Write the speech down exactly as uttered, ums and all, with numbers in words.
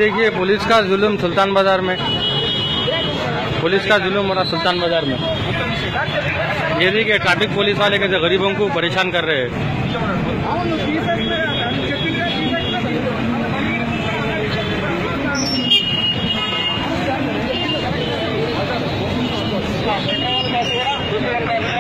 देखिए पुलिस का जुल्म सुल्तान बाजार में, पुलिस का जुल्म हो रहा सुल्तान बाजार में। ये देखिए ट्रैफिक पुलिस वाले कैसे गरीबों को परेशान कर रहे हैं। Thank you.